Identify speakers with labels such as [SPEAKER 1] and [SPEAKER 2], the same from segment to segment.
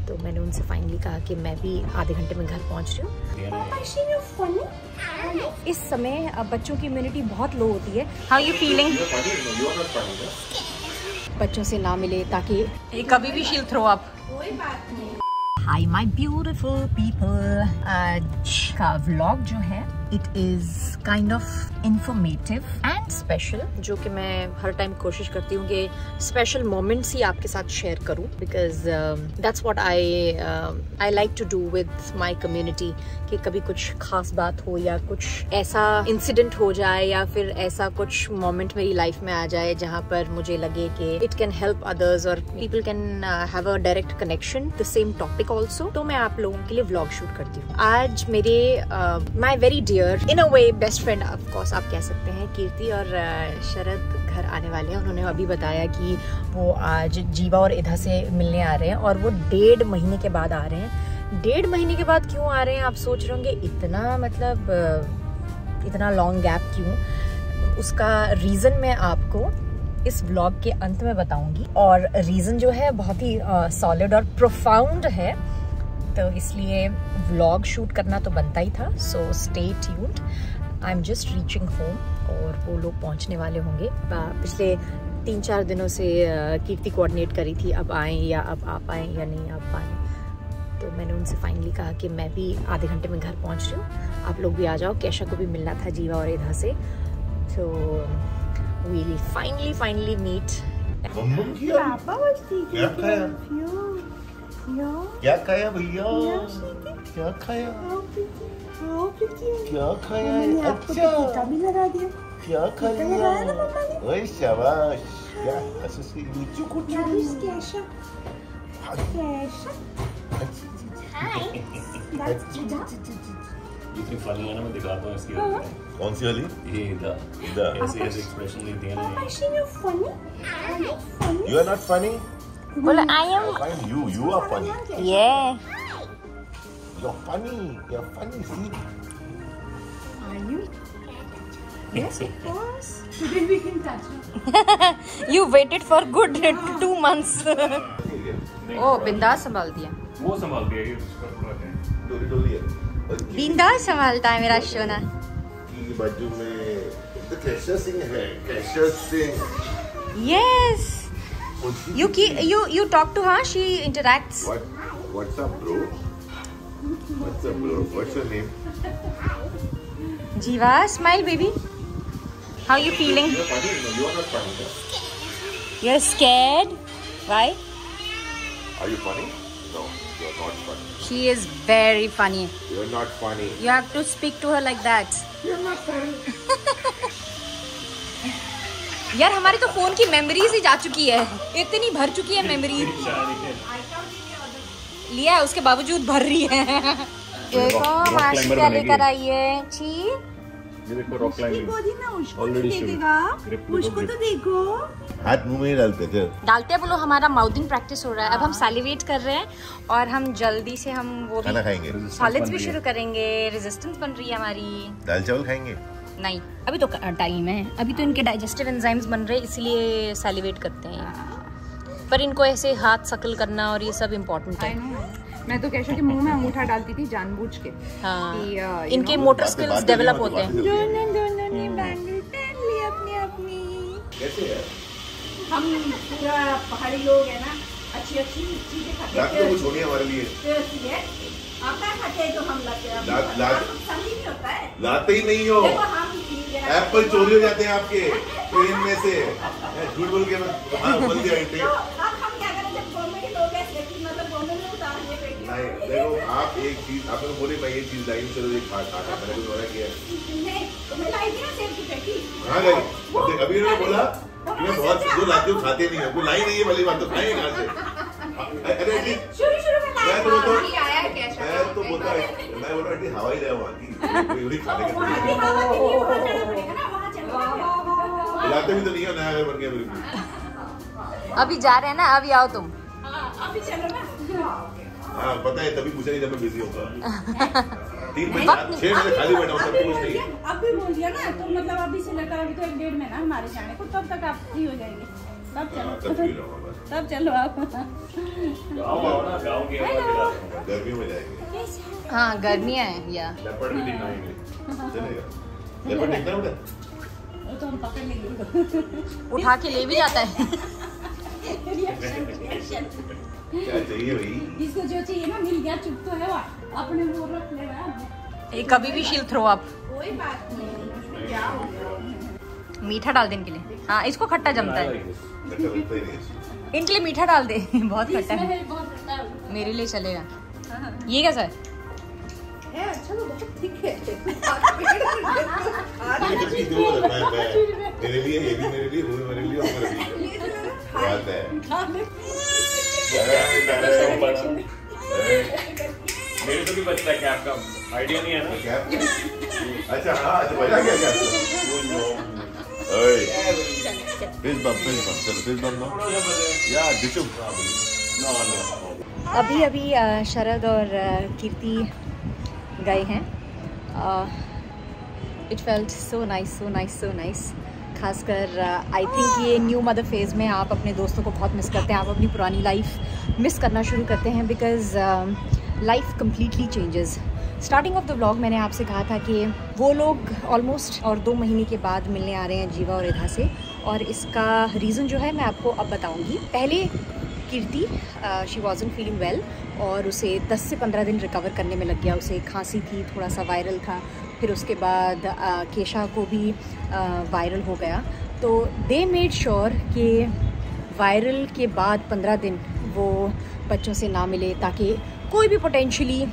[SPEAKER 1] तो मैंने उनसे फाइनली कहा कि मैं भी आधे घंटे में घर पहुंच रही हूँ। इस समय बच्चों की इम्यूनिटी बहुत लो होती है। How you feeling? बच्चों से ना मिले ताकि कभी भी शील थ्रो अप। कोई बात नहीं। हाय माय ब्यूटीफुल पीपल, आज का व्लॉग जो है it is kind of informative and special, जो कि मैं हर टाइम कोशिश करती हूँ कि स्पेशल मोमेंट्स ही आपके साथ शेयर करूँ, because that's what I like to do with my community. कि कभी कुछ खास बात हो या कुछ ऐसा इंसिडेंट हो जाए या फिर ऐसा कुछ मोमेंट मेरी लाइफ में आ जाए जहाँ पर मुझे लगे कि इट कैन हेल्प अदर्स और people can have a direct connection the same topic also, तो मैं आप लोगों के लिए व्लॉग शूट करती हूँ। आज मेरे my very dear in a way best friend of course आप कह सकते हैं, कीर्ति और शरद घर आने वाले हैं। उन्होंने अभी बताया कि वो आज जीवा और इधा से मिलने आ रहे हैं और वो 1.5 महीने के बाद आ रहे हैं। 1.5 महीने के बाद क्यों आ रहे हैं आप सोच रहे होंगे, इतना मतलब इतना लॉन्ग गैप क्यों? उसका रीजन मैं आपको इस व्लॉग के अंत में बताऊंगी, और रीजन जो है बहुत ही सॉलिड और प्रोफाउंड है, तो इसलिए व्लॉग शूट करना तो बनता ही था। So stay tuned, I am just reaching home और वो लोग पहुंचने वाले होंगे। पिछले 3-4 दिनों से कीर्ति कोऑर्डिनेट करी थी अब आएँ या अब आप आएँ या नहीं आप पाएँ, तो मैंने उनसे फाइनली कहा कि मैं भी आधे घंटे में घर पहुंच रही हूँ, आप लोग भी आ जाओ। कैशा को भी मिलना था जीवा और इधा से, तो we'll finally meet.
[SPEAKER 2] क्या खाया भैया? क्या खाया? क्या खाया? अच्छा क्या खाया? ओए शाबाश, क्या ऐसे नीचू को
[SPEAKER 3] इतनी फनी है ना, मैं दिखाता हूँ इसकी।
[SPEAKER 2] कौन सी वाली?
[SPEAKER 3] ये इधर ऐसे एक्सप्रेशन लेती है ना।
[SPEAKER 2] You are not funny?
[SPEAKER 1] बोलो I am.
[SPEAKER 2] I find you are funny.
[SPEAKER 1] Yeah.
[SPEAKER 2] You're funny, see?
[SPEAKER 4] Are you? Yes, of course. Today we can touch.
[SPEAKER 1] You waited for good 2 months. ओ बिंदास संभाल दिया।
[SPEAKER 3] वो संभाल दिया, ये उसका थोड़ा है।
[SPEAKER 2] डोली है।
[SPEAKER 1] बिंदास संभालता है मेरा सोना।
[SPEAKER 2] की बाजू में तो कैशा सिंह है, कैशा Singh.
[SPEAKER 1] Yes. You talk to her. She interacts.
[SPEAKER 2] What's up, bro? What's your name?
[SPEAKER 1] Jiva, smile, baby. How you feeling?
[SPEAKER 2] You're funny. No, you are not funny.
[SPEAKER 1] You're scared. Why?
[SPEAKER 2] Are you funny? No, you're not funny.
[SPEAKER 1] She is very funny.
[SPEAKER 2] You're not funny.
[SPEAKER 1] You have to speak to her like that.
[SPEAKER 2] You're not funny.
[SPEAKER 1] यार हमारे तो phone की memories ही जा चुकी है, इतनी भर चुकी है मेमोरी। लिया उसके बावजूद भर रही है। देखो मासी क्या लेकर आई है। छी
[SPEAKER 3] ये देखो रॉक क्लाइंबिंग ऑलरेडी
[SPEAKER 4] उसको तो देखो।
[SPEAKER 2] हाथ मुंह में डालते थे।
[SPEAKER 1] डालते बोलो, हमारा माउथिंग प्रैक्टिस हो रहा है। अब हम सैलिवेट कर रहे हैं और हम जल्दी से हम वो
[SPEAKER 2] खाना खाएंगे,
[SPEAKER 1] सॉलिड्स भी शुरू करेंगे। रेजिस्टेंस बन रही है हमारी।
[SPEAKER 2] दाल चावल खाएंगे?
[SPEAKER 1] नहीं, अभी तो टाइम है, अभी तो इनके डाइजेस्टिव एंजाइम्स बन रहे हैं, इसलिए सैलिवेट करते हैं। पर इनको ऐसे हाथ शकल करना और ये सब इम्पोर्टेंट है।
[SPEAKER 4] मैं तो कैशा के मुंह में अंगूठा डालती थी जानबूझ के।
[SPEAKER 1] हाँ, इनके मोटर स्किल्स डेवलप होते हैं।
[SPEAKER 4] दोनों ने बैंगल पहन ली अपनी।
[SPEAKER 2] कैसे है?
[SPEAKER 4] हम पूरा पहाड़ी लोग है ना, अच्छी चीजें खाते हैं।
[SPEAKER 2] तो कुछ होनी है हमारे लिए।
[SPEAKER 4] आता खाते तो हम
[SPEAKER 2] लाते ही नहीं हो। एप्पल चोरी हो जाते हैं आपके ट्रेन में से। झूठ बोल के बोल दिया। नहीं देखो, आप एक चीज आपने बोली, मैं ये चीज लाई, चलो एक खाता मैंने कुछ मना किया। हाँ गई, अभी उन्होंने बोला मैं बहुत जो लाती हूँ खाते नहीं है, लाई नहीं है वाली बात तो खाएंगे कहाँ से? अरे मैं तो बोलता हवाई जाए वहाँ की खाने का लाते भी तो नहीं है, नया घर बन गया बिल्कुल।
[SPEAKER 1] अभी जा रहे हैं ना, अभी आओ तुम।
[SPEAKER 4] अभी चलो ना।
[SPEAKER 2] हाँ पता है, तभी पूछा नहीं जब मैं बिजी होगा। 3 बजे 6 बजे खाली बैठा हूँ, सब कुछ नहीं।
[SPEAKER 4] अब भी बोल दिया ना, तो मतलब अभी से लेकर अभी तो 1-1.5 महीना हमारे जाने को, तब तक आप फ्री हो जाएंगे। तब चलो, तब चलो आप।
[SPEAKER 2] गर्मियों में जाएंगे।
[SPEAKER 1] हाँ गर्मियाँ हैं या
[SPEAKER 3] लेपर्ड भी दिखाएंगे।
[SPEAKER 2] चलेगा। लेपर्ड देखना बेटा।
[SPEAKER 4] वो तो हम पकड़ लेंगे।
[SPEAKER 1] उठा के ले भी जाता है।
[SPEAKER 2] क्या चाहिए भाई?
[SPEAKER 4] इसको जो चाहिए ना मिल गया, चुप तो है वो, अपने मुंह रख लेगा।
[SPEAKER 1] ये कभी भी शील थ्रो अप।
[SPEAKER 4] कोई बात नहीं, क्या हो गया?
[SPEAKER 1] मीठा डाल दे इनके लिए। हाँ इसको खट्टा जमता है,
[SPEAKER 2] बेटा बनता ही नहीं।
[SPEAKER 1] इनके लिए मीठा डाल दे। बहुत खट्टा है,
[SPEAKER 4] इसमें बहुत खट्टा है।
[SPEAKER 1] मेरे लिए चलेगा। ये कैसा है?
[SPEAKER 4] अच्छा तो बहुत थिक है।
[SPEAKER 2] मेरे लिए ये भी मेरे लिए, वो भी मेरे लिए, और मेरे लिए बात है।
[SPEAKER 3] मेरे को भी बचता है कैप का आइडिया नहीं है ना।
[SPEAKER 2] कैप? अच्छा हाँ, अच्छा बजा क्या क्या? Fist bump, चलो fist bump दो। या डिशु।
[SPEAKER 1] अभी शरद और कीर्ति गए हैं। It felt so nice. खासकर आई थिंक ये न्यू मदर फेज़ में आप अपने दोस्तों को बहुत मिस करते हैं, आप अपनी पुरानी लाइफ मिस करना शुरू करते हैं, because life completely changes. Starting off the vlog मैंने आपसे कहा था कि वो लोग ऑलमोस्ट और 2 महीने के बाद मिलने आ रहे हैं जीवा और इधा से, और इसका रीज़न जो है मैं आपको अब बताऊंगी। पहले Kirti she wasn't feeling well और उसे 10 से 15 दिन रिकवर करने में लग गया। उसे खांसी थी, थोड़ा सा वायरल था, फिर उसके बाद केशा को भी वायरल हो गया। तो दे मेड श्योर कि वायरल के बाद 15 दिन वो बच्चों से ना मिले, ताकि कोई भी पोटेंशियली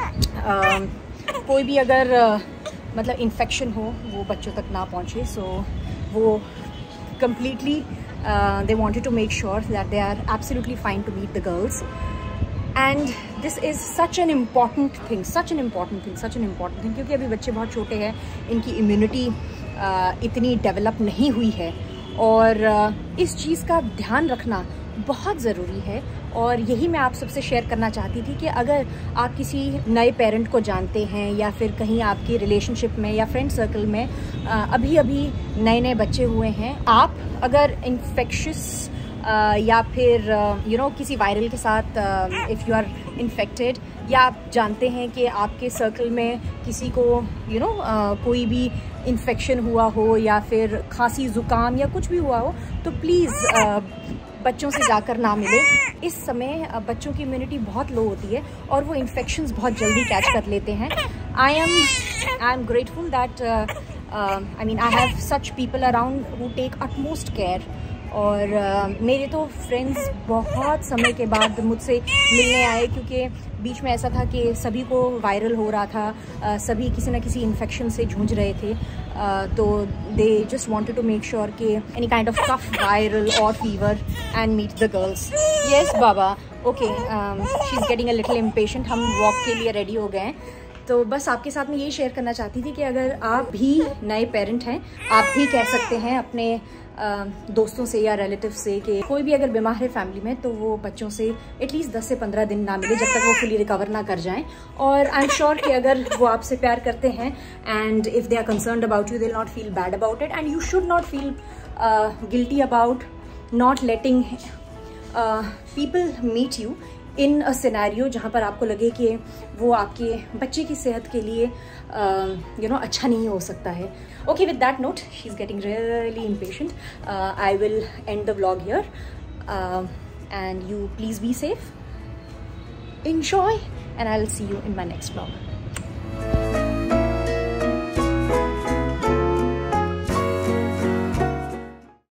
[SPEAKER 1] कोई भी अगर मतलब इन्फेक्शन हो वो बच्चों तक ना पहुँचे। सो वो completely they wanted to make sure that they are absolutely fine to meet the girls, and this is such an important thing, क्योंकि अभी बच्चे बहुत छोटे हैं, इनकी इम्यूनिटी इतनी डेवलप नहीं हुई है, और इस चीज़ का ध्यान रखना बहुत ज़रूरी है। और यही मैं आप सबसे शेयर करना चाहती थी कि अगर आप किसी नए पेरेंट को जानते हैं या फिर कहीं आपकी रिलेशनशिप में या फ्रेंड सर्कल में अभी नए बच्चे हुए हैं, आप अगर इन्फेक्शस या फिर किसी वायरल के साथ इफ़ यू आर इन्फेक्टेड, या आप जानते हैं कि आपके सर्कल में किसी को कोई भी इन्फेक्शन हुआ हो या फिर खांसी ज़ुकाम या कुछ भी हुआ हो, तो प्लीज़ बच्चों से जाकर ना मिले। इस समय बच्चों की इम्यूनिटी बहुत लो होती है और वो इन्फेक्शंस बहुत जल्दी कैच कर लेते हैं। I am grateful that I have such people around who take utmost care. और मेरे तो फ्रेंड्स बहुत समय के बाद मुझसे मिलने आए, क्योंकि बीच में ऐसा था कि सभी को वायरल हो रहा था, सभी किसी न किसी इन्फेक्शन से जूझ रहे थे, तो they just wanted to make sure कि any kind of cough, viral और fever and meet the girls. Yes बाबा, okay, she is getting a little impatient. हम वॉक के लिए रेडी हो गए हैं। तो बस आपके साथ में यही शेयर करना चाहती थी कि अगर आप भी नए पेरेंट हैं, आप भी कह सकते हैं अपने दोस्तों से या रिलेटिव से कि कोई भी अगर बीमार है फैमिली में, तो वो बच्चों से एटलीस्ट 10 से 15 दिन ना मिले, जब तक वो फुली रिकवर ना कर जाएं। और आई एम श्योर कि अगर वो आपसे प्यार करते हैं and if they are concerned about you, they will not feel bad about it, and you should not feel guilty about not letting people meet you in a scenario जहाँ पर आपको लगे कि वो आपके बच्चे की सेहत के लिए अच्छा नहीं हो सकता है। Okay, with that note, she is getting really impatient. I will end the vlog here and you please be safe, enjoy, and I will see you in my next vlog.